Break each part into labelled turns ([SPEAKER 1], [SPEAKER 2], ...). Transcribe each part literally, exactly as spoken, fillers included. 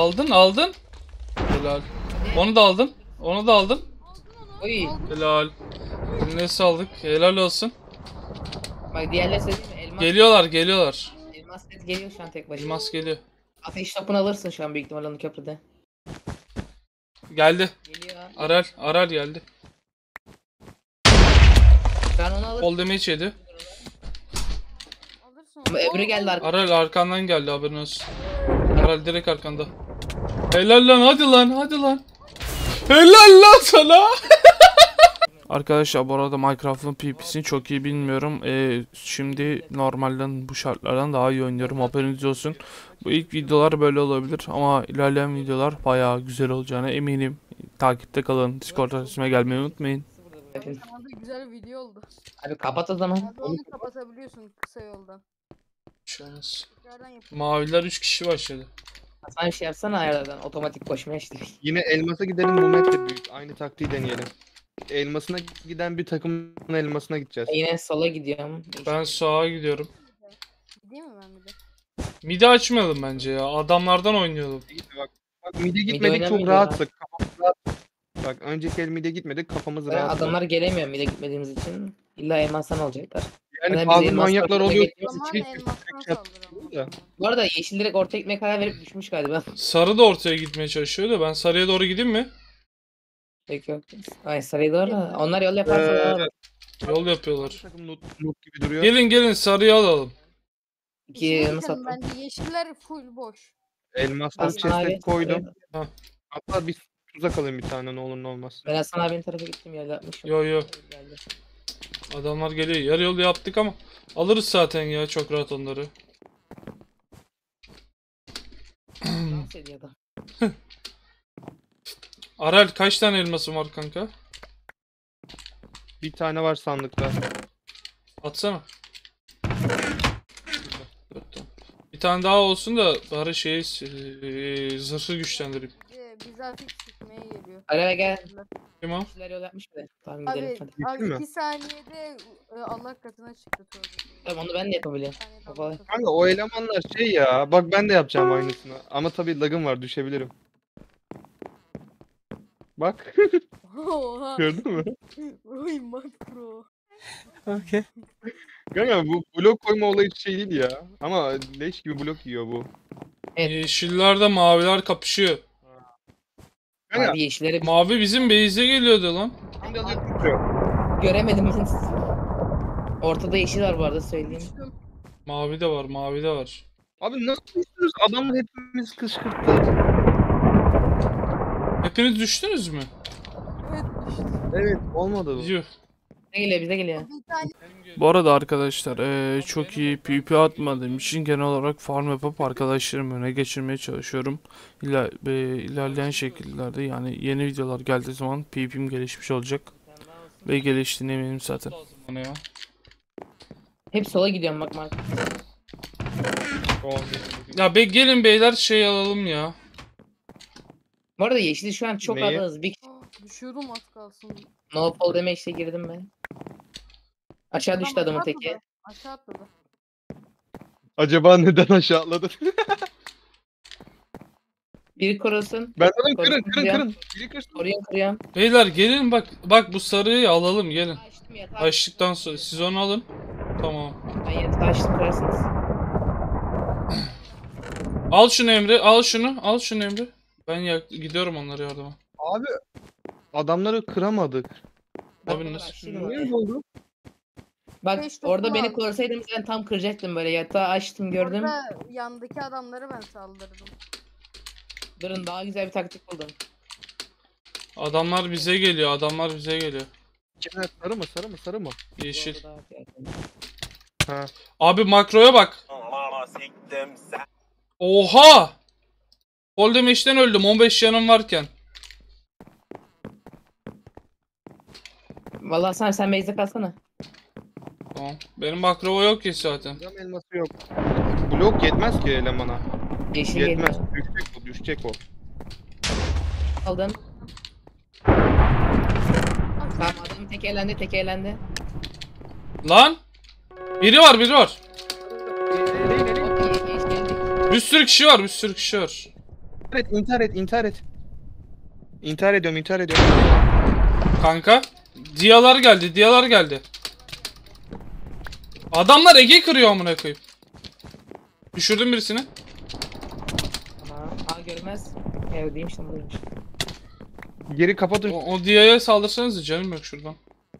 [SPEAKER 1] Aldın aldın. Helal. Onu da aldın. Onu da aldın.
[SPEAKER 2] Oy.
[SPEAKER 1] Helal. Eline sağlık. Helal olsun.
[SPEAKER 2] Bak diğerleri söyleyeyim mi? Elmas,
[SPEAKER 1] Geliyorlar geliyorlar.
[SPEAKER 2] elmas set geliyor şu an tek başına.
[SPEAKER 1] Elmas geliyor.
[SPEAKER 2] Ateş topunu alırsın şu an büyük ihtimalle onu köprüde.
[SPEAKER 1] Geldi.
[SPEAKER 2] Geliyor.
[SPEAKER 1] Aral. Aral geldi.
[SPEAKER 2] Ben onu alırım.
[SPEAKER 1] Fall damage yedi.
[SPEAKER 3] Alırsın.
[SPEAKER 2] Ama öbürü geldi arkadan.
[SPEAKER 1] Aral arkandan geldi, haberin olsun. Aral direkt arkanda. Helal lan, hadi lan, hadi lan. Helal lan sana. Arkadaşlar bu arada Minecraft'ın PvP'sini çok iyi bilmiyorum. Ee, şimdi normalden bu şartlardan daha iyi oynuyorum, haberiniz olsun. Bu ilk videolar böyle olabilir ama ilerleyen videolar bayağı güzel olacağına eminim. Takipte kalın. Discord adresime gelmeyi unutmayın.
[SPEAKER 3] Kanalda güzel bir video oldu.
[SPEAKER 2] Abi kapat o zaman.
[SPEAKER 3] Abi onu kapatabiliyorsun kısa yoldan.
[SPEAKER 1] Şans.
[SPEAKER 3] Tekrardan yap.
[SPEAKER 1] Maviler üç kişi başladı.
[SPEAKER 2] Sen bir şey yapsana ayarlardan otomatik koşmaya işte.
[SPEAKER 4] Yine elmasa gidelim, bu map de büyük. Aynı taktiği deneyelim. Elmasına giden bir takımın elmasına gideceğiz.
[SPEAKER 2] Yine sola gidiyorum.
[SPEAKER 1] Ben sağa gidiyorum.
[SPEAKER 3] Gideyim mi ben bir de?
[SPEAKER 1] Midi açmayalım bence ya. Adamlardan oynayalım.
[SPEAKER 4] Bak, bak mid'e gitmedik, çok
[SPEAKER 2] oynamayacağız
[SPEAKER 4] rahattık. Kafamız rahat. Bak önceki el mid'e gitmedik, kafamız
[SPEAKER 2] Ben
[SPEAKER 4] rahat.
[SPEAKER 2] adamlar gelemiyor bir de gitmediğimiz için. İlla elmastan alacaklar.
[SPEAKER 4] Yani
[SPEAKER 2] Biz
[SPEAKER 4] bazı
[SPEAKER 2] elmas
[SPEAKER 4] manyaklar
[SPEAKER 2] takımına
[SPEAKER 4] oluyor.
[SPEAKER 2] gittiğimiz
[SPEAKER 3] Zaman
[SPEAKER 2] için-
[SPEAKER 3] elmastan
[SPEAKER 4] Çat-
[SPEAKER 3] saldıralım.
[SPEAKER 4] da.
[SPEAKER 2] Bu arada yeşil direkt ortaya gitmeye karar verip düşmüş galiba.
[SPEAKER 1] Sarı da ortaya gitmeye çalışıyor da ben sarıya doğru gideyim mi?
[SPEAKER 2] Peki yok. Ay sarıyı doğru da onlar yol yaparsa
[SPEAKER 4] Ee,
[SPEAKER 2] daha
[SPEAKER 1] Yol yapıyorlar.
[SPEAKER 4] Takım loot, loot gibi duruyor.
[SPEAKER 1] Gelin gelin sarıyı alalım.
[SPEAKER 2] iki
[SPEAKER 3] Yeşile
[SPEAKER 2] elmas
[SPEAKER 3] gidelim,
[SPEAKER 2] attım.
[SPEAKER 3] bence yeşiller full boş.
[SPEAKER 4] Elmasları
[SPEAKER 2] Hasan abi.
[SPEAKER 4] chest'e koydum.
[SPEAKER 1] Ha.
[SPEAKER 4] Hatta bir tuzak alayım bir tane, ne olur ne olmaz.
[SPEAKER 2] Ben Hasan abinin tarafa gittim yol yapmışım.
[SPEAKER 1] Yo yo.
[SPEAKER 2] Geldi.
[SPEAKER 1] Adamlar geliyor. Yarı yol yaptık ama alırız zaten ya, çok rahat onları.
[SPEAKER 2] Dans ediyor adam.
[SPEAKER 1] Aral kaç tane elmasın var kanka?
[SPEAKER 4] Bir tane var sandıkta.
[SPEAKER 1] Atsana. Bir tane daha olsun da bari şeyi e, zırhı güçlendireyim.
[SPEAKER 3] Ee, Bizi hafif sıkmaya geliyor.
[SPEAKER 2] Araya gel.
[SPEAKER 1] Kim o?
[SPEAKER 2] Yeşiller yol yapmış bile. Tamam gidelim
[SPEAKER 3] Abi,
[SPEAKER 2] hadi.
[SPEAKER 3] abi
[SPEAKER 4] mi?
[SPEAKER 3] iki saniyede e, Allah katına çıktı tövbe.
[SPEAKER 2] Tamam onu ben de yapabiliyorum.
[SPEAKER 3] Bir saniyede
[SPEAKER 2] Kapalı.
[SPEAKER 3] Allah katına.
[SPEAKER 4] Kanka o elemanlar şey ya. Bak ben de yapacağım aynısını. Ama tabii lagım var, düşebilirim. Bak.
[SPEAKER 3] Oha.
[SPEAKER 4] Gördün mü?
[SPEAKER 3] Oy makro.
[SPEAKER 1] Okay.
[SPEAKER 4] Kanka bu blok koyma olayı şey değil ya. Ama leş gibi blok yiyor bu.
[SPEAKER 1] Yeşiller de maviler kapışıyor.
[SPEAKER 4] Kanka
[SPEAKER 2] Abi yeşilleri
[SPEAKER 1] Mavi bizim base'e geliyordu lan.
[SPEAKER 4] şimdi alıp tutuyor.
[SPEAKER 2] göremedim ben. Ortada yeşil var bu arada söyleyeyim.
[SPEAKER 3] Düştüm.
[SPEAKER 1] Mavi de var, mavi de var.
[SPEAKER 4] Abi nasıl düştünüz? Adamlar hepimiz kışkırttı.
[SPEAKER 1] Hepiniz düştünüz mü?
[SPEAKER 3] Evet düştüm.
[SPEAKER 4] Evet, olmadı bu.
[SPEAKER 1] Yuh.
[SPEAKER 2] Bize geliyor bize geliyor.
[SPEAKER 3] Bir tane
[SPEAKER 1] Bu arada arkadaşlar eee, çok iyi PvP atmadığım için genel olarak farm yapıp arkadaşlarımı öne geçirmeye çalışıyorum. İler, e, ilerleyen şekillerde yani yeni videolar geldiği zaman PvP'm gelişmiş olacak. Ve geliştiğine eminim zaten.
[SPEAKER 2] Hep sola gidiyorum bak Mark.
[SPEAKER 1] Ya be gelin beyler şey alalım ya.
[SPEAKER 2] Bu arada yeşili şu an çok
[SPEAKER 4] Neyi?
[SPEAKER 2] az. Bir
[SPEAKER 3] Ah, düşüyordum az kalsın.
[SPEAKER 2] no fall deme işte girdim ben. Aşağı düştü
[SPEAKER 3] Adam
[SPEAKER 2] adamın
[SPEAKER 3] aşağı
[SPEAKER 2] teki.
[SPEAKER 3] atladı. Aşağı atladı.
[SPEAKER 4] Acaba neden aşağı atladı?
[SPEAKER 2] Biri korusun.
[SPEAKER 4] Ben dedim kırın
[SPEAKER 2] Korusun
[SPEAKER 4] kırın
[SPEAKER 2] ya.
[SPEAKER 4] kırın. Biri kırsın.
[SPEAKER 2] Koruyorum koruyorum.
[SPEAKER 1] Beyler gelin bak bak bu sarıyı alalım gelin.
[SPEAKER 2] Açtım yatağı.
[SPEAKER 1] Açtıktan sonra siz onu alın. Tamam.
[SPEAKER 2] Ben yatağı açtım kırarsınız.
[SPEAKER 1] Al şunu Emre, al şunu, al şunu Emre. Ben ya gidiyorum onlara yardıma.
[SPEAKER 4] Abi adamları kıramadık.
[SPEAKER 1] Abi
[SPEAKER 2] Ben
[SPEAKER 1] nasıl?
[SPEAKER 2] açtım oraya.
[SPEAKER 4] Ne oldu?
[SPEAKER 2] Bak
[SPEAKER 3] Beş
[SPEAKER 2] orada
[SPEAKER 3] dokuz
[SPEAKER 2] beni
[SPEAKER 3] aldım.
[SPEAKER 2] korusaydın ben tam kıracaktım böyle yatağı açtım gördüm.
[SPEAKER 3] Orada yandaki adamları ben saldırdım.
[SPEAKER 2] Durun daha güzel bir taktik buldum.
[SPEAKER 1] Adamlar bize geliyor, adamlar bize geliyor.
[SPEAKER 4] Kenar sarı mı sarı mı sarı mı?
[SPEAKER 1] Yeşil.
[SPEAKER 2] Bu arada daha-
[SPEAKER 4] Ha.
[SPEAKER 1] Abi makroya bak. Oha! Fall damage'den öldüm on beş canım varken.
[SPEAKER 2] Vallahi sen sen base'de kalsana.
[SPEAKER 1] Tamam. Benim makro yok ki zaten.
[SPEAKER 4] Cam elması yok. Blok yetmez ki elemana.
[SPEAKER 2] Yeşil
[SPEAKER 4] Yetmez.
[SPEAKER 2] geliyor.
[SPEAKER 4] Düşecek o, düşecek o.
[SPEAKER 2] Aldım. Tamam adam tek elendi tek elendi.
[SPEAKER 1] Lan! Biri var, biri var.
[SPEAKER 4] Eğil, eğil, eğil.
[SPEAKER 2] Hop iyi iyi geldik.
[SPEAKER 1] Bir sürü kişi var, bir sürü kişi var.
[SPEAKER 4] Evet, intihar et, intihar et. İntihar ediyorum, intihar ediyorum.
[SPEAKER 1] Kanka. Diyalar geldi, diyalar geldi. Adamlar Ege kırıyor amına koyayım. Düşürdüm birisini.
[SPEAKER 2] Tamam. Aa görmez. Evdeymiş tam buradaymış.
[SPEAKER 4] Geri kapatın.
[SPEAKER 1] O, o diyaya saldırsanız canım yok şuradan.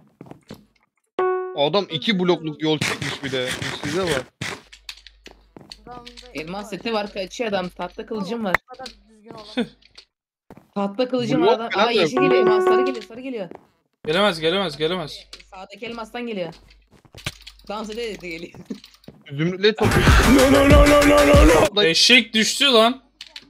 [SPEAKER 4] Adam iki blokluk yol çekmiş bir de. Size bak.
[SPEAKER 3] Adamda
[SPEAKER 2] Elmas seti var kaçıyor adam. Tahta kılıcım var.
[SPEAKER 3] Bu kadar düzgün olan.
[SPEAKER 2] Tahta kılıcım
[SPEAKER 4] Blok
[SPEAKER 2] var adam.
[SPEAKER 4] falan
[SPEAKER 2] Aa
[SPEAKER 4] da yok,
[SPEAKER 2] yeşil geliyor.
[SPEAKER 4] blok.
[SPEAKER 2] Elmas sarı geliyor. Sarı geliyor.
[SPEAKER 1] Gelemez, gelemez, gelemez.
[SPEAKER 2] Sağdaki elmastan geliyor. Dans ede ede geliyor.
[SPEAKER 4] Zümrütle topluyor. No no no no no no no.
[SPEAKER 1] Eşek düştü lan.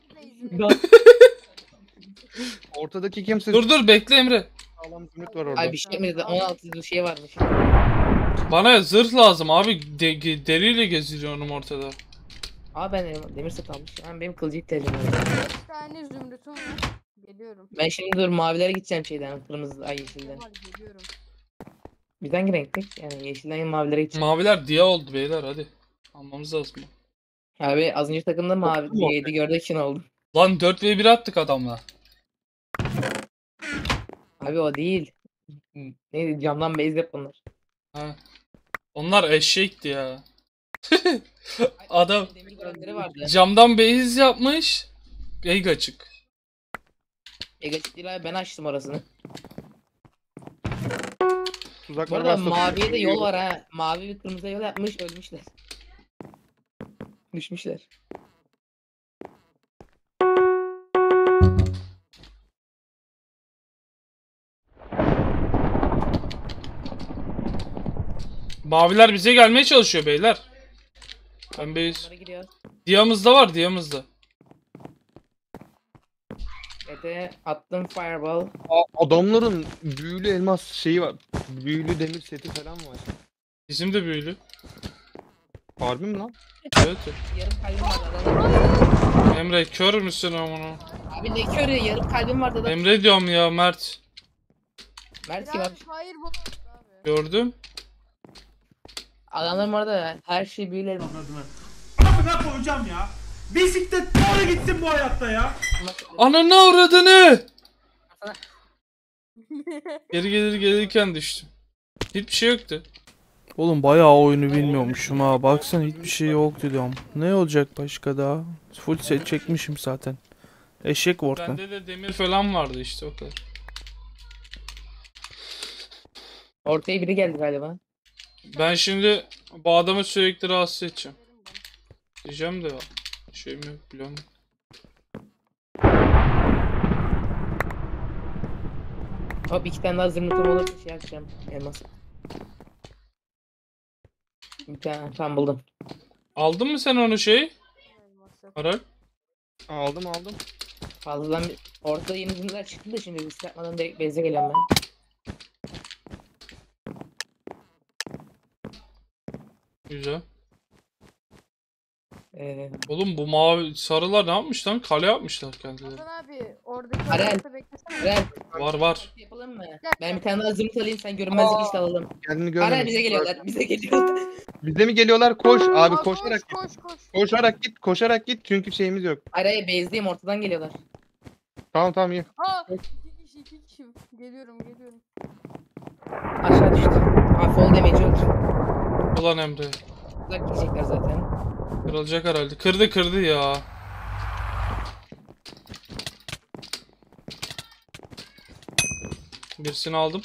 [SPEAKER 4] Ortadaki kimse
[SPEAKER 1] Dur dur bekle Emre.
[SPEAKER 4] sağlam zümrüt var orada.
[SPEAKER 2] Ay bir şey mi dedi? on altı bir şey varmış.
[SPEAKER 1] Bana zırh lazım abi. De- ge- deriyle geziniyorum ortada.
[SPEAKER 2] Aa ben elma- demir set almışım. Yani benim kılıcı ihtiyacım var.
[SPEAKER 3] beş tane zümrütüm var. Geliyorum.
[SPEAKER 2] Ben şimdi dur mavilere gideceğim şeyden. Kırmızı ay yeşilden.
[SPEAKER 3] Kemal geliyorum.
[SPEAKER 2] Biz hangi renktik? Yani yeşilden mavilere gideceğim.
[SPEAKER 1] Maviler diya oldu beyler hadi. Almamız lazım.
[SPEAKER 2] Abi az önce takımda mavi
[SPEAKER 4] Oldu mu?
[SPEAKER 2] yedi gördük için oldu.
[SPEAKER 1] Lan dört ve bir attık adamla.
[SPEAKER 2] Abi o değil. Neydi camdan base yap bunlar.
[SPEAKER 1] Ha. Onlar eşekti ya. Adam
[SPEAKER 2] Demir görenleri vardı.
[SPEAKER 1] camdan beyiz yapmış. Eg açık.
[SPEAKER 2] Egaçık değil abi ben açtım orasını. Bu
[SPEAKER 4] Tuzaklar
[SPEAKER 2] arada
[SPEAKER 4] varsa-
[SPEAKER 2] maviye de yol var ha. Mavi bir kırmızı yol yapmış ölmüşler. Düşmüşler.
[SPEAKER 1] Maviler bize gelmeye çalışıyor beyler. Ben beyiz.
[SPEAKER 2] Bunlara gidiyor.
[SPEAKER 1] Diyamızda var diyamızda.
[SPEAKER 2] Ete attım fireball.
[SPEAKER 4] A- Adamların büyülü elmas şeyi var. Büyülü demir seti falan var.
[SPEAKER 1] Bizim de büyülü.
[SPEAKER 4] Harbi mi lan?
[SPEAKER 1] Evet.
[SPEAKER 2] Yarım kalbim vardı adam.
[SPEAKER 1] Emre kör müsün amına?
[SPEAKER 2] Abi ne körü yarım kalbim vardı adam.
[SPEAKER 1] Emre diyorum ya Mert.
[SPEAKER 2] Mert kim
[SPEAKER 3] Ya
[SPEAKER 2] abi?
[SPEAKER 3] hayır bu abi.
[SPEAKER 1] Gördüm.
[SPEAKER 2] Adamlarım orada her şey büyüler.
[SPEAKER 5] Amına koyacağım ya. Bisiklet doğru gitsin bu hayatta ya.
[SPEAKER 1] Ananı avradını. Geri gelir gelirken düştüm. Hiçbir şey yoktu. Oğlum bayağı oyunu bilmiyormuşum ha. Baksana hiçbir şey yoktu diyorum. Ne olacak başka daha? Full set çekmişim zaten. Eşek Word'dan. Bende de demir falan vardı işte o kadar.
[SPEAKER 2] Ortaya biri geldi galiba.
[SPEAKER 1] Ben şimdi bu adamı sürekli rahatsız edeceğim. Diyeceğim de şeyim yok biliyorum.
[SPEAKER 2] Hop iki tane daha zırnıtım olur şey yapacağım. Elmas. Bir tane tam buldum.
[SPEAKER 1] Aldın mı sen onu şey?
[SPEAKER 3] Elmas yok.
[SPEAKER 1] Aral?
[SPEAKER 4] Aldım aldım.
[SPEAKER 2] Fazladan bir... Ortada yeni zırnıtlar çıktı da şimdi risk yapmadan direkt base'e geliyorum ben.
[SPEAKER 1] Güzel.
[SPEAKER 2] Ee,
[SPEAKER 1] Oğlum bu mavi sarılar ne yapmış lan? Kale yapmışlar kendileri.
[SPEAKER 3] Hasan abi oradaki
[SPEAKER 2] Arel.
[SPEAKER 3] adamı beklesene.
[SPEAKER 2] Rel,
[SPEAKER 1] Var var.
[SPEAKER 2] yapalım mı? Ben bir tane daha zırnıt alayım sen görünmezlik işte alalım.
[SPEAKER 4] Kendini görmedim.
[SPEAKER 2] Arel bize geliyorlar bize geliyorlar.
[SPEAKER 4] Bize mi geliyorlar? Koş abi
[SPEAKER 3] Aa,
[SPEAKER 4] koşarak
[SPEAKER 3] koş,
[SPEAKER 4] git.
[SPEAKER 3] koş koş.
[SPEAKER 4] Koşarak git, koşarak git çünkü şeyimiz yok.
[SPEAKER 2] Araya base'deyim ortadan geliyorlar.
[SPEAKER 4] Tamam tamam iyi.
[SPEAKER 3] Aa iki kişi iki kişi. Geliyorum geliyorum.
[SPEAKER 2] Aşağı düştü. Aa fall damage oldu.
[SPEAKER 1] Ulan Emre.
[SPEAKER 2] Uzak gidecekler zaten.
[SPEAKER 1] Kırılacak herhalde. Kırdı kırdı ya. Birisini aldım.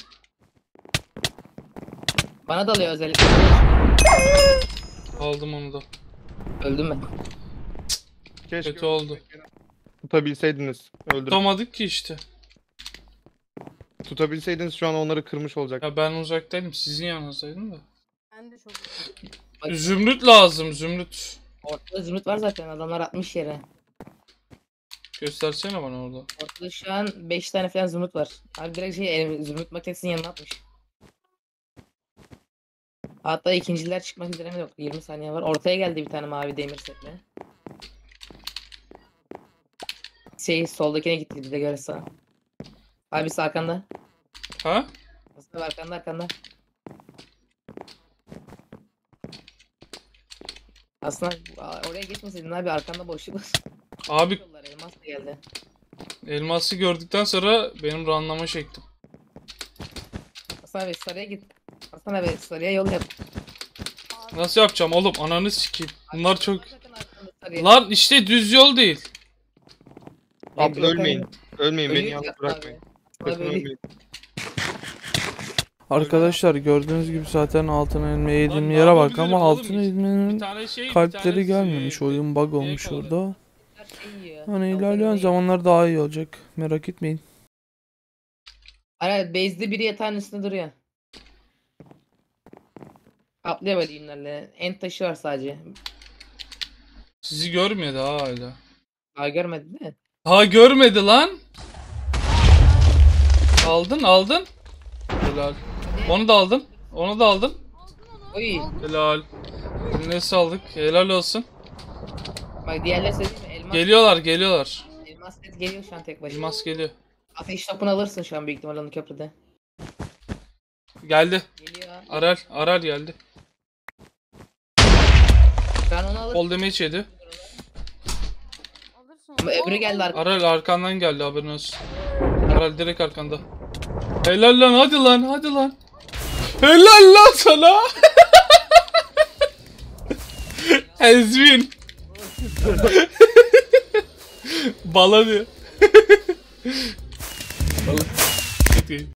[SPEAKER 2] Bana dalıyor özellikle.
[SPEAKER 1] Aldım onu da.
[SPEAKER 2] Öldüm ben.
[SPEAKER 4] Keşke
[SPEAKER 1] Kötü oldu.
[SPEAKER 4] tutabilseydiniz. Öldürüp
[SPEAKER 1] Tutamadık ki işte.
[SPEAKER 4] tutabilseydiniz şu an onları kırmış olacak.
[SPEAKER 1] Ya ben uzaktaydım. Sizin yanınızdaydım da.
[SPEAKER 3] Ben de çok
[SPEAKER 2] Bak,
[SPEAKER 1] Zümrüt lazım zümrüt.
[SPEAKER 2] ortada zümrüt var zaten adamlar atmış yere.
[SPEAKER 1] Göstersene bana orada.
[SPEAKER 2] Ortada şu an beş tane falan zümrüt var. Abi direkt şey el- zümrüt makinesinin yanına atmış. Hatta ikinciler çıkmak üzere mi yok? yirmi saniye var. Ortaya geldi bir tane mavi demir setle. Şey soldakine gitti bize göre sağ. Abi sağ arkanda.
[SPEAKER 1] Ha?
[SPEAKER 2] Aslında arkanda arkanda. Aslında a- oraya geçmeseydin abi arkanda boşluk var.
[SPEAKER 1] Abi
[SPEAKER 2] Yollar, elmas Elmas da geldi.
[SPEAKER 1] Elması gördükten sonra benim ranlama çektim.
[SPEAKER 2] Hasan abi sarıya git. Hasan abi sarıya yol yap.
[SPEAKER 1] Nasıl yapacağım oğlum? Ananı sikeyim. Bunlar çok...
[SPEAKER 2] Sakın arkanda sarıya.
[SPEAKER 1] Lan işte düz yol değil.
[SPEAKER 2] Ben
[SPEAKER 4] Abi
[SPEAKER 2] blok
[SPEAKER 4] ölmeyin.
[SPEAKER 2] ayırım.
[SPEAKER 4] Ölmeyin beni
[SPEAKER 2] Ölüyor
[SPEAKER 4] yalnız
[SPEAKER 2] ya
[SPEAKER 4] bırakmayın.
[SPEAKER 2] abi.
[SPEAKER 4] Sakın
[SPEAKER 2] Abi ölüyor.
[SPEAKER 4] ölmeyin.
[SPEAKER 1] Arkadaşlar gördüğünüz gibi zaten altın elma yediğim
[SPEAKER 6] Lan
[SPEAKER 1] yere
[SPEAKER 6] daha
[SPEAKER 1] bak
[SPEAKER 6] güzelim
[SPEAKER 1] ama
[SPEAKER 6] oğlum
[SPEAKER 1] altın
[SPEAKER 6] işte.
[SPEAKER 1] elmanın
[SPEAKER 6] Bir tane şey, bir
[SPEAKER 1] kalpleri
[SPEAKER 6] tane
[SPEAKER 1] gelmemiş.
[SPEAKER 6] şey-
[SPEAKER 1] Oyun bug
[SPEAKER 6] şey
[SPEAKER 1] olmuş
[SPEAKER 6] kaldı.
[SPEAKER 1] orada.
[SPEAKER 2] Her şey yiyor.
[SPEAKER 1] Hani
[SPEAKER 2] Altın
[SPEAKER 1] ilerleyen
[SPEAKER 2] elmayı.
[SPEAKER 1] zamanlar daha iyi olacak. Merak etmeyin.
[SPEAKER 2] Ara base'de biri yatağın üstünde duruyor. Atlıyor böyle inlerle. End taşı var sadece.
[SPEAKER 1] Sizi görmedi ha hala.
[SPEAKER 2] Daha görmedin mi?
[SPEAKER 1] Ha görmedi lan. Aldın aldın. Helal. Onu da aldın. Onu da aldın.
[SPEAKER 2] Oy.
[SPEAKER 1] Helal. Eline sağlık. Helal olsun.
[SPEAKER 2] Bak diğerleri söyleyeyim mi? Elmas,
[SPEAKER 1] Geliyorlar geliyorlar.
[SPEAKER 2] elmas set geliyor şu an tek başına.
[SPEAKER 1] Elmas geliyor.
[SPEAKER 2] Ateş topunu alırsın şu an büyük ihtimalle onu köprüde.
[SPEAKER 1] Geldi.
[SPEAKER 2] Geliyor.
[SPEAKER 1] Aral. Aral geldi.
[SPEAKER 2] Şu an onu alırsın.
[SPEAKER 1] Kol damage yedi.
[SPEAKER 3] Alırsın.
[SPEAKER 2] Ama öbürü geldi arkadan.
[SPEAKER 1] Aral arkandan geldi haberin olsun. Aral direkt arkanda. Helal lan hadi lan hadi lan. Helal lan sana. Ezvin. Bala diyor.